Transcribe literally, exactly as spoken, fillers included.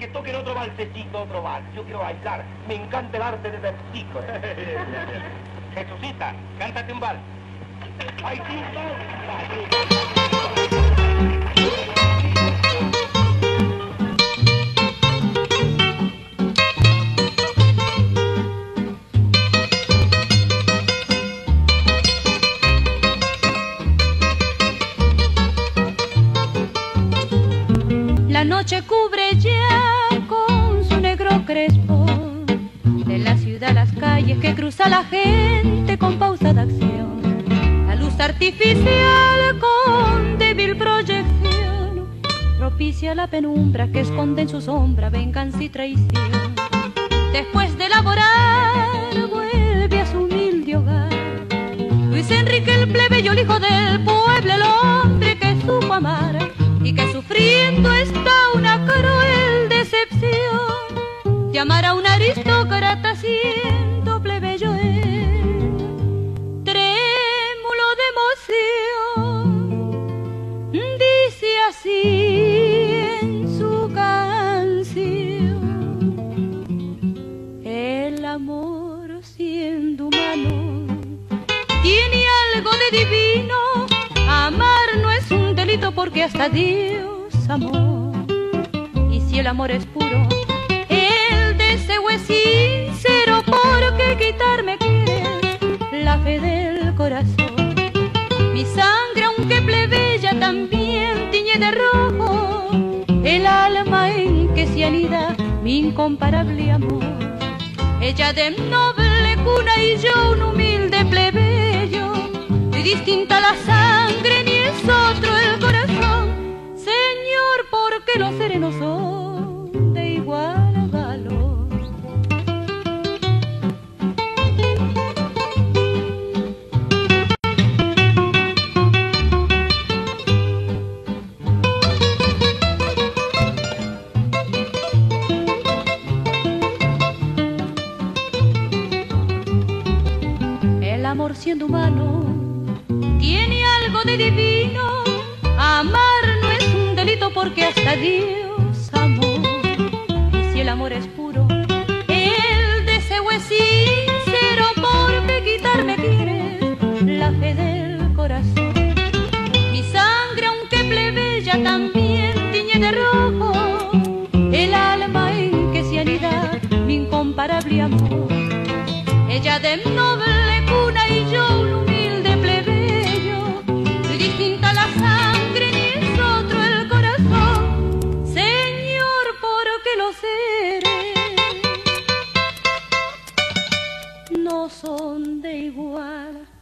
que toquen otro valsecito, otro vals. Yo quiero bailar. Me encanta el arte de vertico. Jesucita, cántate un vals. ¡Ay, sí, un vals! La noche cubre ya con su negro crespo de la ciudad las calles que cruza la gente con pausada acción. La luz artificial con débil proyección propicia la penumbra que esconde en su sombra venganza y traición. Después de laborar vuelve a su humilde hogar Luis Enrique el plebeyo, el hijo del pueblo, el hombre que supo amar y que sufriendo está una cruel decepción de amar a un aristócrata siendo plebeyo él, trémulo de emoción, dice así en su canción: el amor siendo humano tiene algo de divino, amar no es un delito porque hasta Dios amó. Y si el amor es puro, el deseo es sincero, porque quitarme quieres la fe del corazón. Mi sangre, aunque plebeya, también tiñe de rojo el alma en que se anida mi incomparable amor. Ella de noble cuna y yo un humilde plebeyo, y distinta la sangre ni es otro el corazón. Señor, ¿por qué los seres no son de igual valor? El amor siendo humano tiene algo de divino, amar no es un delito porque hasta Dios amó. Y si el amor es puro, el deseo es sincero, porque quitarme quieres la fe del corazón. Mi sangre, aunque plebeya, también tiñe de rojo el alma en que se anida mi incomparable amor. Ella de noble cuna y yo un humilde plebeyo, y distinta la sangre ni es otro el corazón. Señor, ¿por qué los seres no son de igual